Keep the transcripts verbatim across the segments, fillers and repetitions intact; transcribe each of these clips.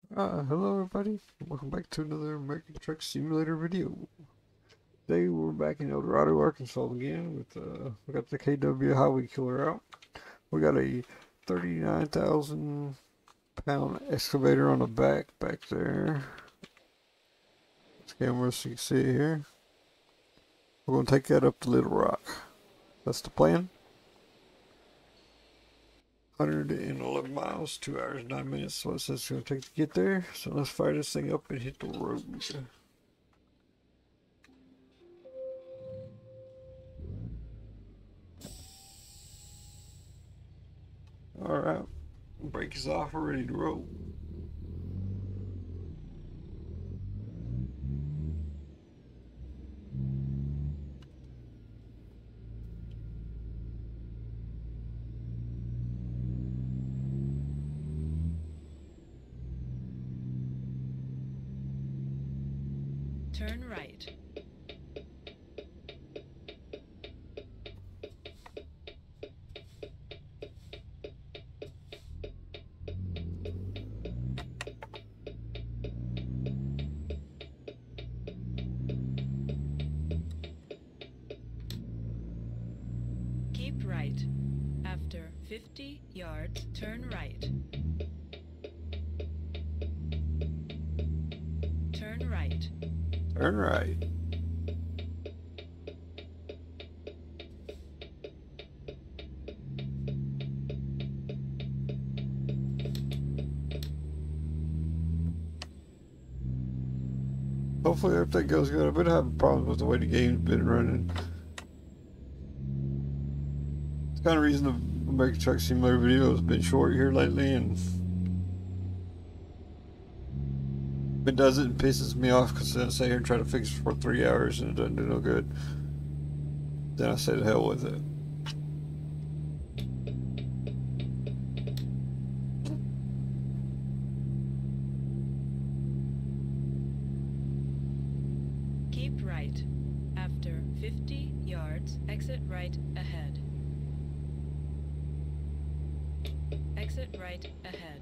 Uh, hello everybody, welcome back to another American Truck Simulator video. Today we're back in El Dorado, Arkansas again with, uh, we got the K W Highway Killer out. We got a thirty-nine thousand pound excavator on the back, back there. This camera so you can see it here. We're going to take that up to Little Rock. That's the plan. one hundred eleven miles, two hours, nine minutes, so it says it's going to take to get there. So let's fire this thing up and hit the road. Alright, brake is off, we're ready to roll. Turn right. Keep right. After fifty yards, turn right. Turn right. Turn right. Hopefully everything goes good. I've been having problems with the way the game's been running. It's kind of reason the American Truck Simulator video has been short here lately, and if it does it, it pisses me off because then I sit here and try to fix it for three hours and it doesn't do no good. Then I say to hell with it. Keep right. After fifty yards, exit right ahead. Exit right ahead.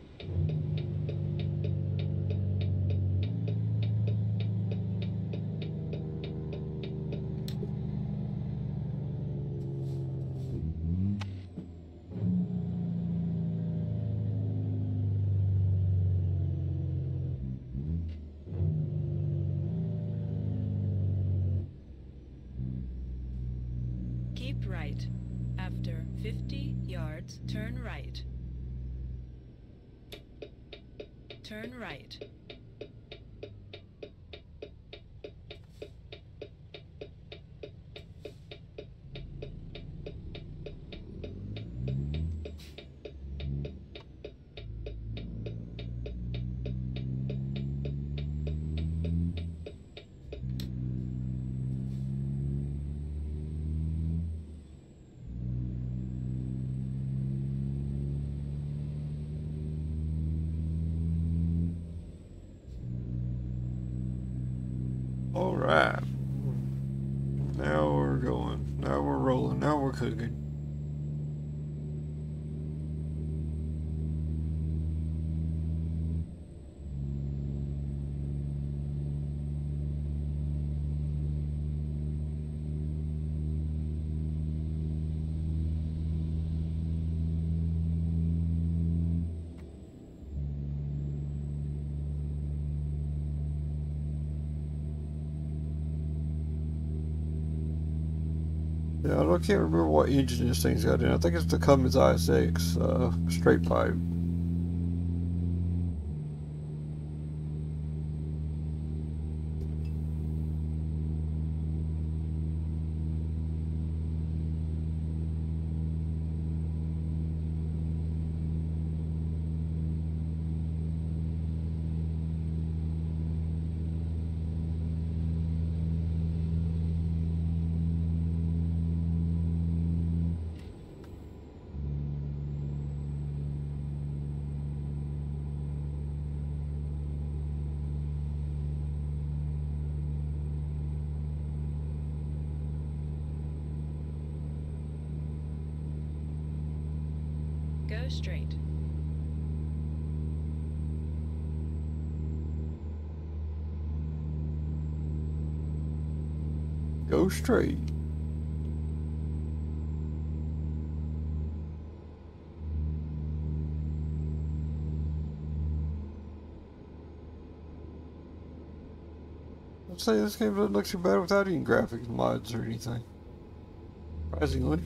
Keep right. After fifty yards, turn right. Turn right. Alright. Now we're going. Now we're rolling. Now we're cooking. Yeah, I can't remember what engine this thing's got in. I think it's the Cummins I S X uh, straight pipe. Go straight. Go straight. I'd say this game doesn't look too bad without any graphics mods or anything. Surprisingly.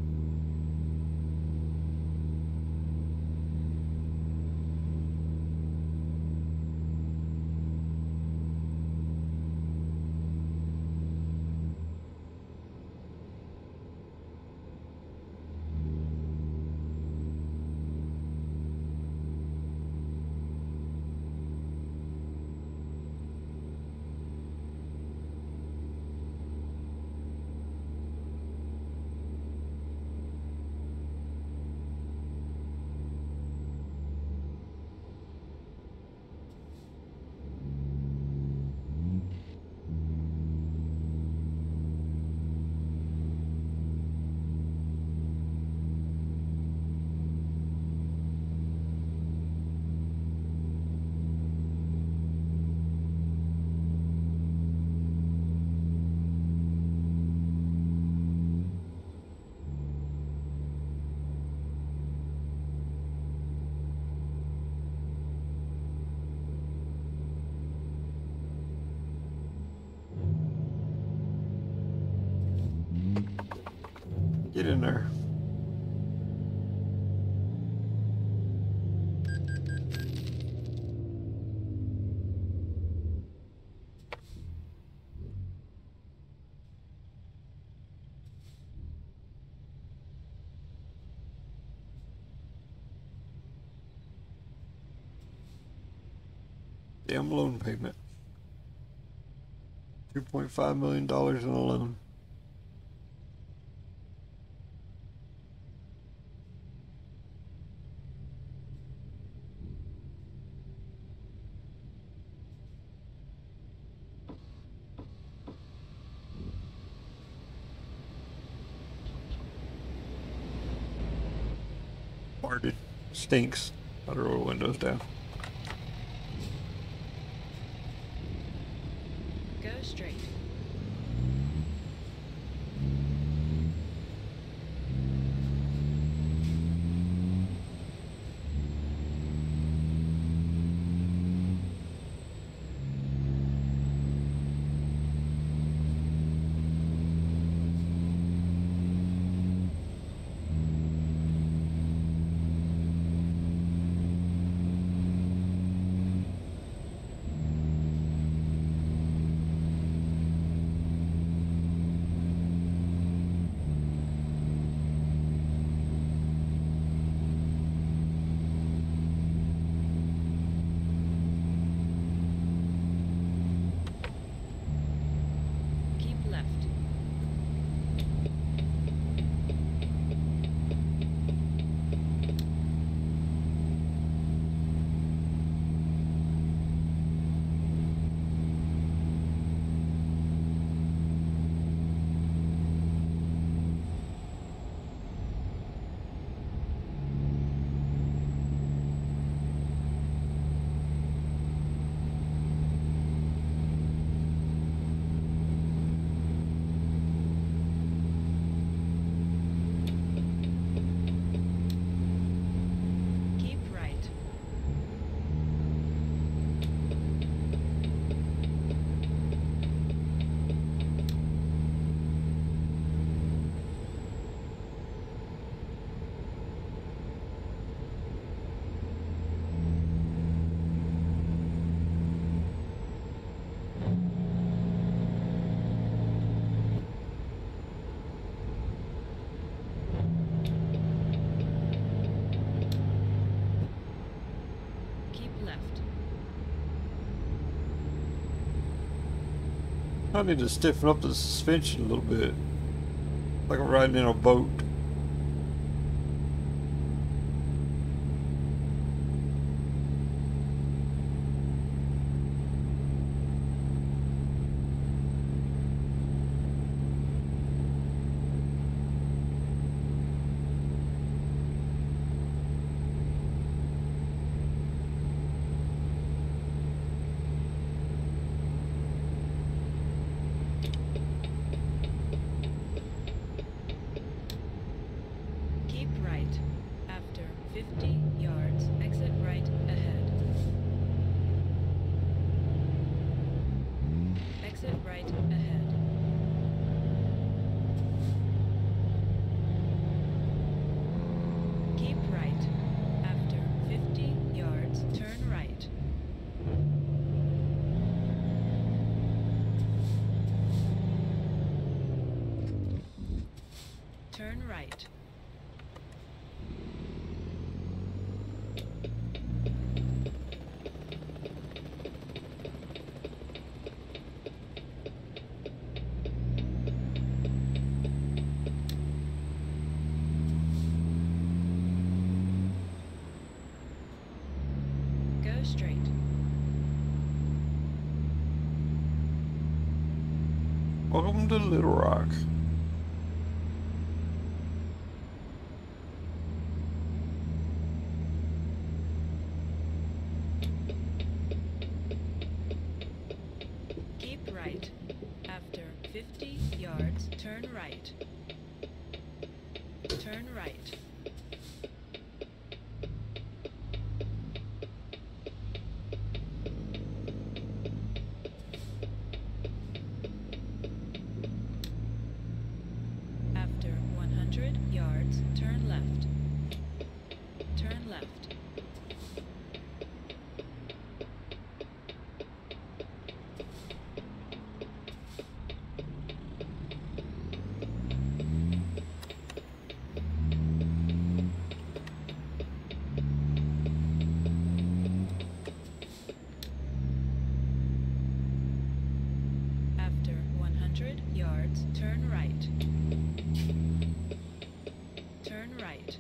Get in there. Damn loan payment. two point five million dollars in a loan. Farted. Stinks. Gotta roll windows down. Go straight. Keep left. Keep right. Keep left. I need to stiffen up the suspension a little bit. Like I'm riding in a boat. fifty yards, exit right ahead. Exit right ahead. Keep right. After fifty yards, turn right. Turn right. Go straight. Welcome to Little Rock. Keep right. After fifty yards, turn right. Turn right. After one hundred yards, turn left. Turn left. After one hundred yards, turn right. Turn right.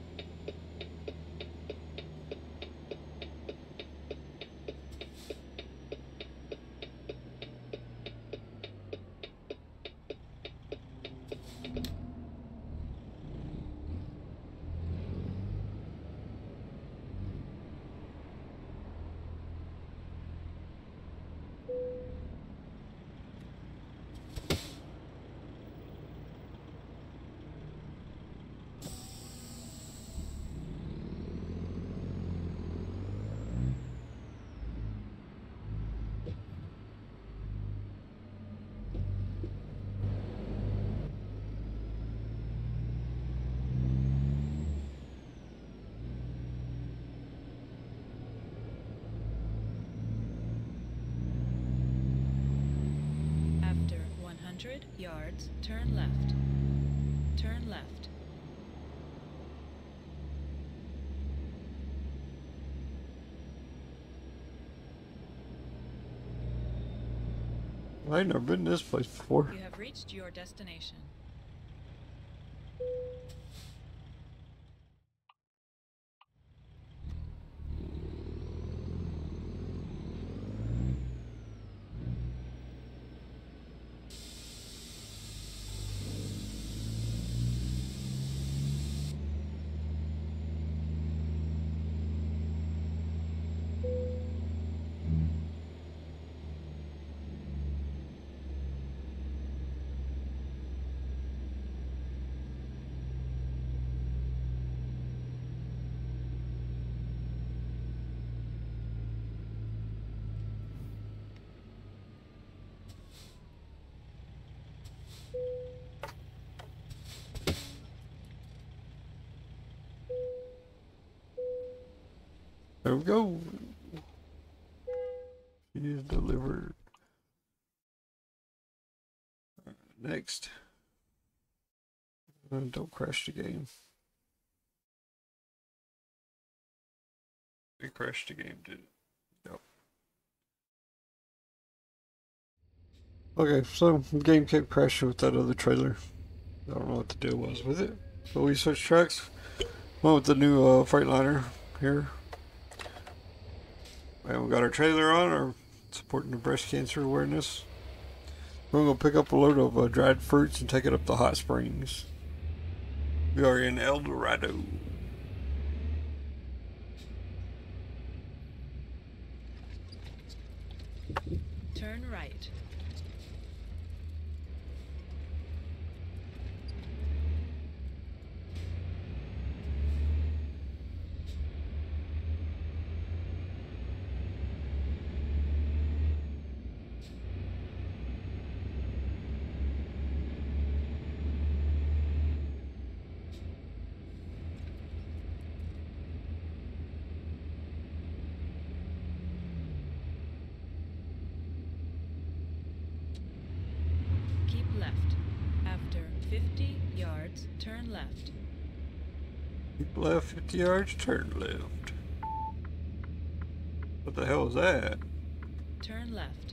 After one hundred yards, turn left. Turn left. I've never been to this place before. You have reached your destination. There we go. She is delivered. Next. Uh, don't crash the game. We crashed the game, did it? Yep. Okay, so the game kept crashing with that other trailer. I don't know what the deal was with it. So we switched tracks. Went with the new uh, Freightliner here. And we got our trailer on, our supporting the breast cancer awareness. We're gonna pick up a load of uh, dried fruits and take it up to Hot Springs. We are in El Dorado. Turn right. fifty yards, turn left. Keep left fifty yards, turn left. What the hell is that? Turn left.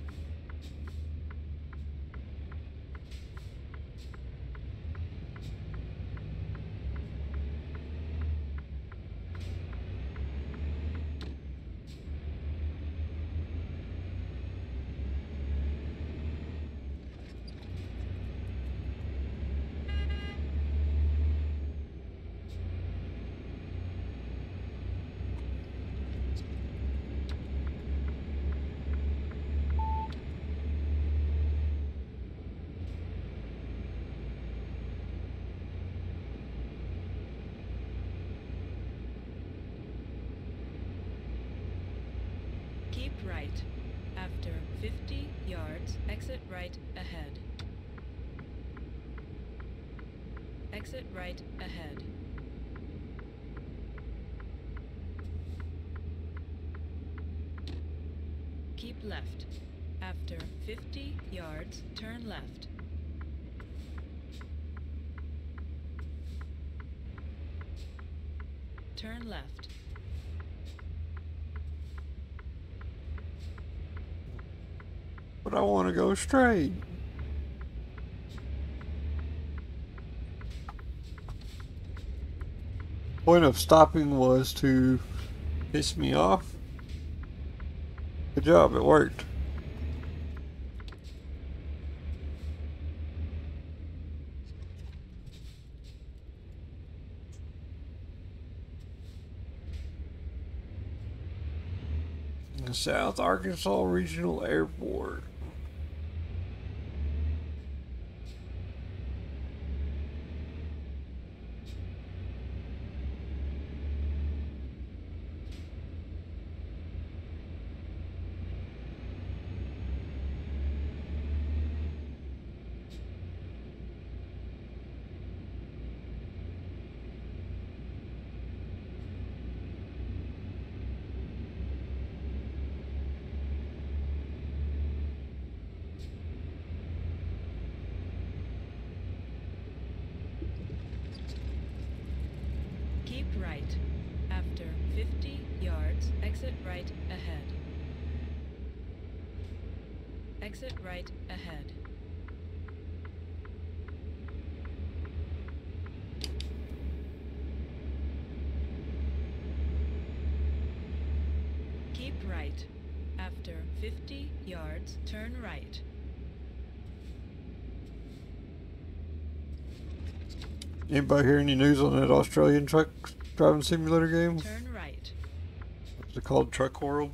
Keep right. After fifty yards, exit right ahead. Exit right ahead. Keep left. After fifty yards, turn left. Turn left. But I want to go straight. Point of stopping was to piss me off. Good job, it worked. The South Arkansas Regional Airport. Keep right. After fifty yards, exit right ahead. Exit right ahead. Keep right. After fifty yards, turn right. Anybody hear any news on that Australian truck driving simulator game? Turn right. Is it called Truck World?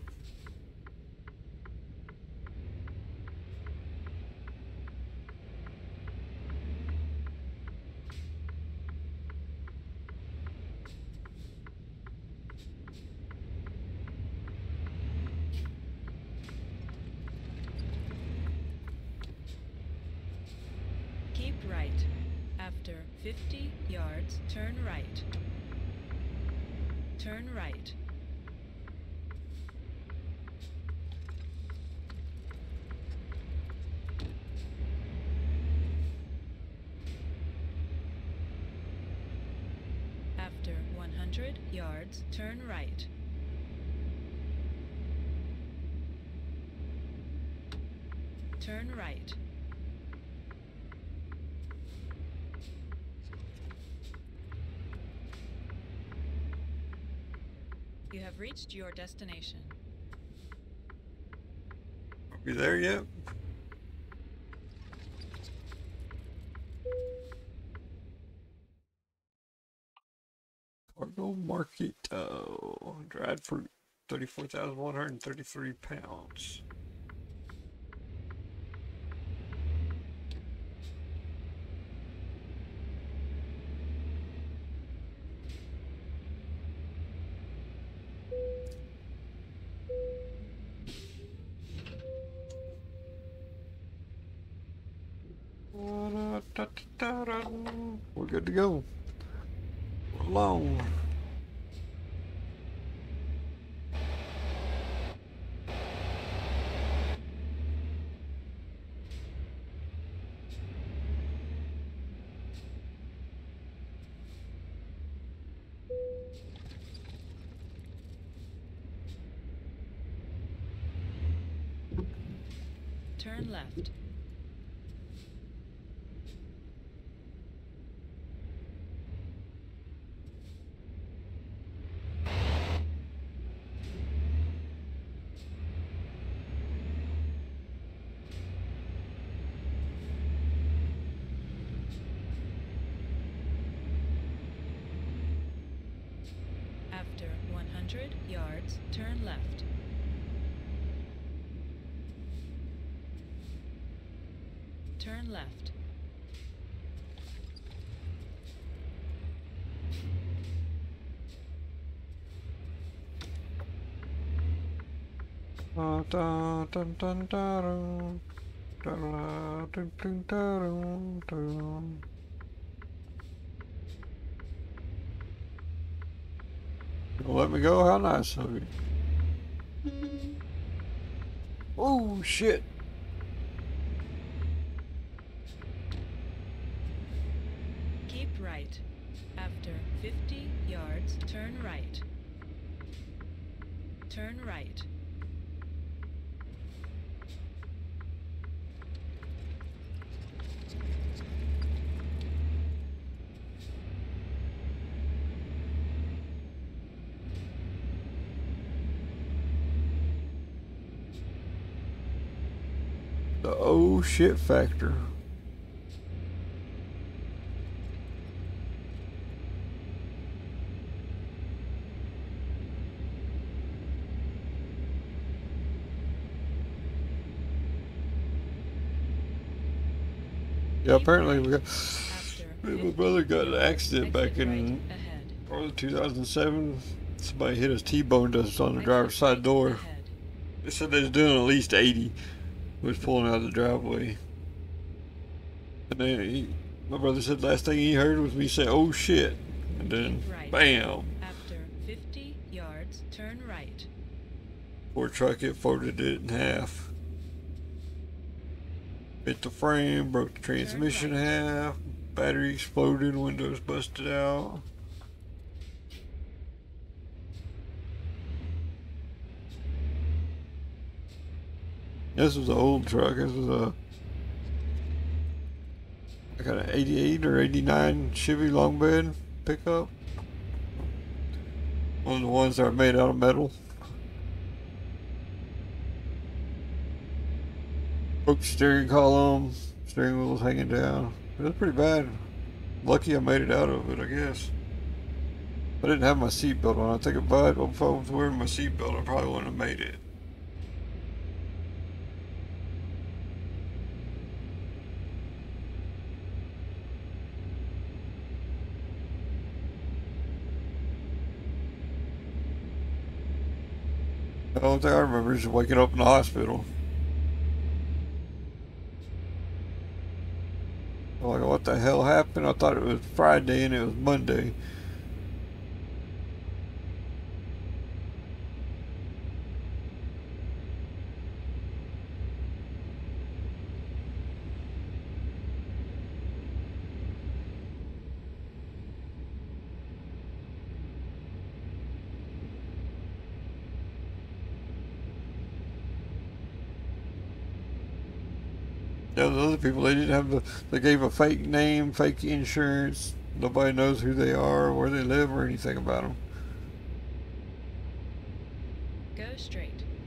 Keep right. After fifty yards, turn right. Turn right. After one hundred yards, turn right. Turn right. You have reached your destination. Are we there yet? Cargo Market. Oh, dried fruit. thirty-four thousand one hundred thirty-three pounds. We're good to go. We're alone. turn left. After one hundred yards, turn left. Turn left. Dun, dun, dun, dun, dun, dun, dun, dun, dun, dun. You'll let me go? How nice of you. Oh shit. Keep right. After fifty yards, turn right. Turn right. The oh shit factor. Yeah, apparently we got, me and my brother got in an accident back in probably two thousand seven. Somebody hit us, T-boned us on the driver's side door. They said they was doing at least eighty. We was pulling out of the driveway. And then he, my brother said last thing he heard was me say, oh shit. And then, bam. After fifty yards, turn right. Poor truck, it folded it in half. Hit the frame, broke the transmission in half, battery exploded, windows busted out. This was an old truck. This was a I got an eighty-eight or eighty-nine Chevy long bed pickup. One of the ones that are made out of metal. Broke steering column, steering wheel was hanging down. It was pretty bad. Lucky I made it out of it, I guess. I didn't have my seatbelt on. I think if I, if I was wearing my seatbelt, I probably wouldn't have made it. The only thing I remember is waking up in the hospital. I'm like, what the hell happened? I thought it was Friday and it was Monday. Yeah, the other people, they didn't have the, they gave a fake name, fake insurance. Nobody knows who they are, where they live, or anything about them. Go straight.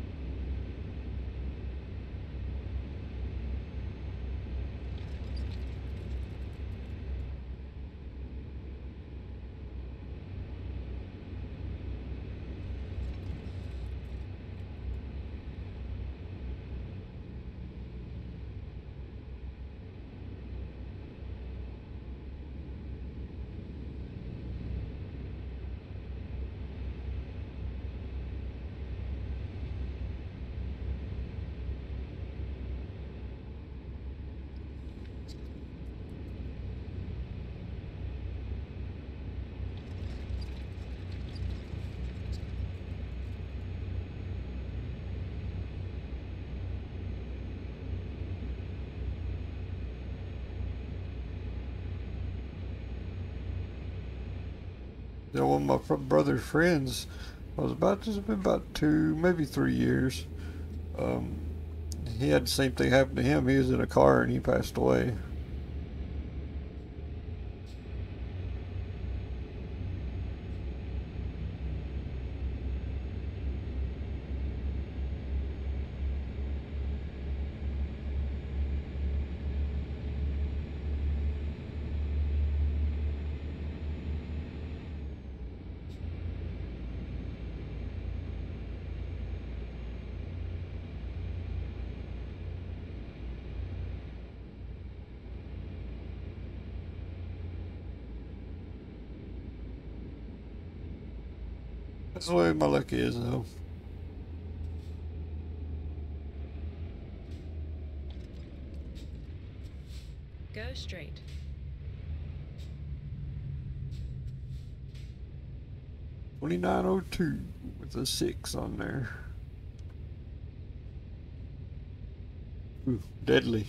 You know, one of my brother's friends, I was about, this has been about two, maybe three years. Um, he had the same thing happen to him. He was in a car and he passed away. That's the way my luck is, though. Go straight. twenty-nine oh two with a six on there. Ooh, deadly.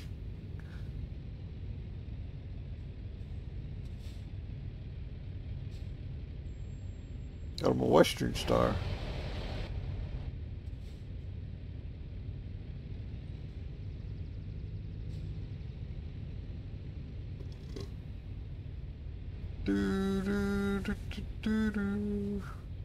Got him a Western Star. Do, do, do, do, do, do.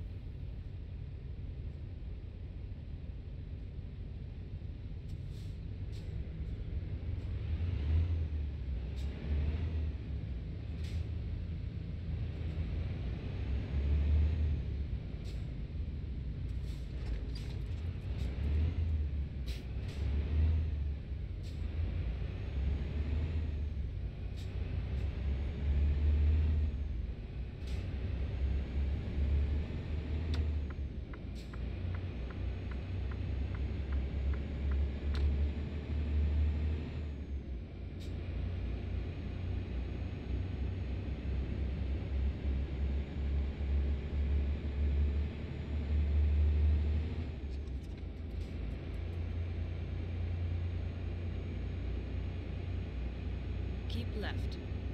Keep left.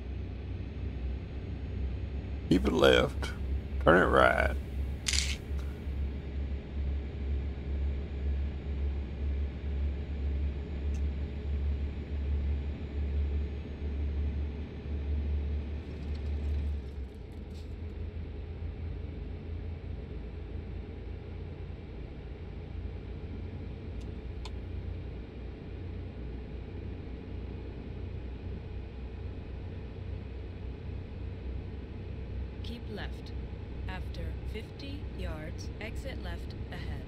Keep it left. Turn it right. Keep left. After fifty yards, exit left ahead.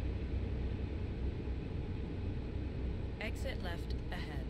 Exit left ahead.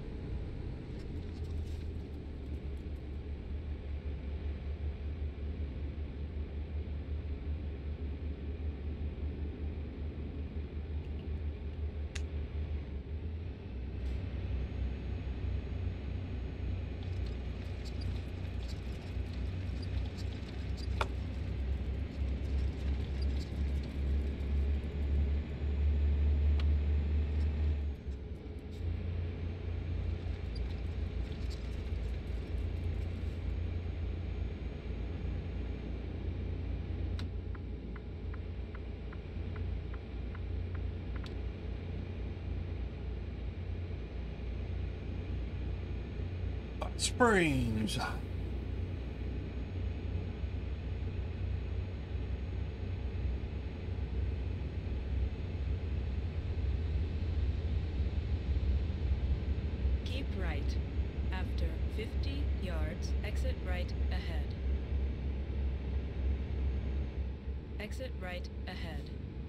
Springs. Keep right. After fifty yards, exit right ahead. Exit right ahead.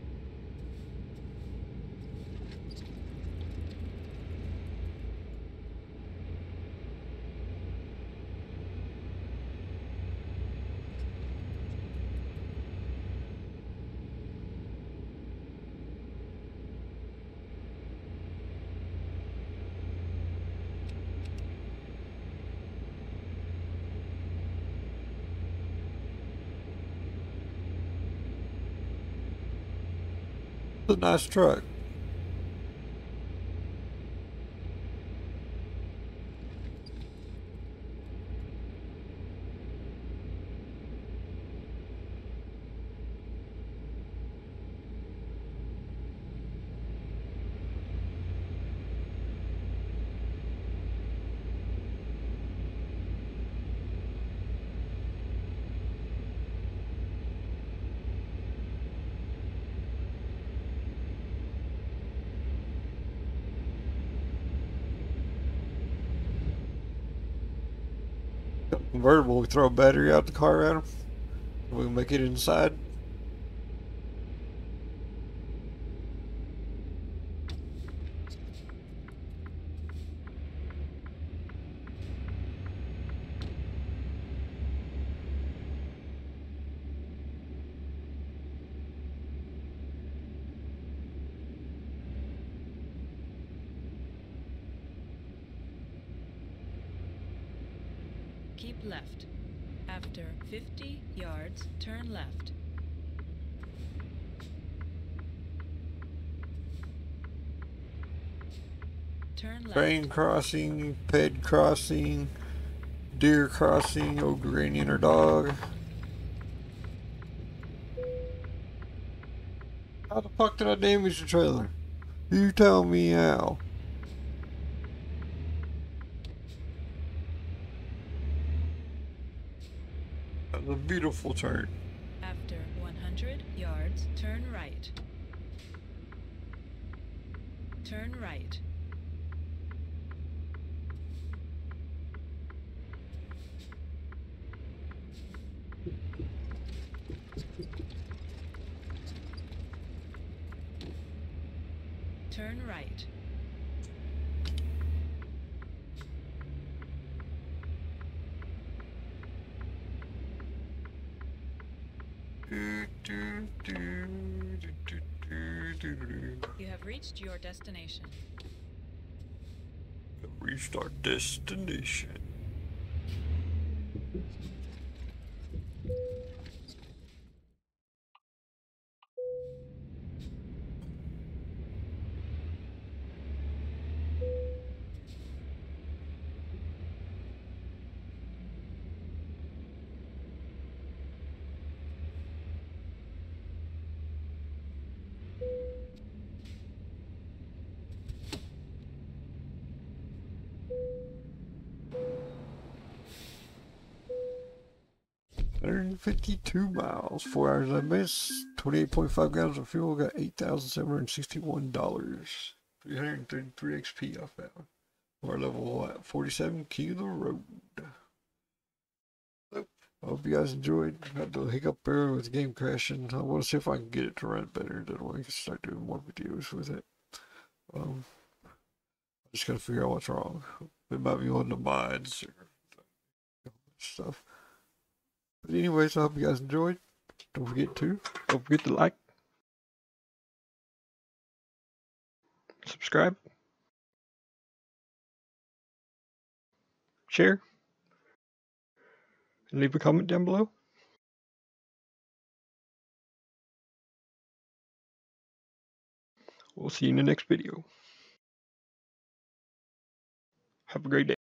It's a nice truck. convertible. We throw a battery out the car at them. We can make it inside. Keep left. After fifty yards, turn left. Turn left. Train crossing, ped crossing, deer crossing, old granny and her dog. How the fuck did I damage the trailer? You tell me how. That was a beautiful turn. After one hundred yards, turn right. Turn right. Turn right. You have reached your destination. Reached our destination. one hundred fifty-two miles, four hours I missed, twenty-eight point five gallons of fuel, got eight thousand seven hundred sixty-one dollars. three hundred thirty-three X P I found. Our level at forty-seven, key to the road. So, I hope you guys enjoyed. Had the hiccup there with the game crashing. I want to see if I can get it to run better. Then I can start doing more videos with it. Um, I just gotta figure out what's wrong. It might be on the mods or stuff. But anyways, I hope you guys enjoyed. Don't forget to, don't forget to like, subscribe, share, and leave a comment down below. We'll see you in the next video. Have a great day.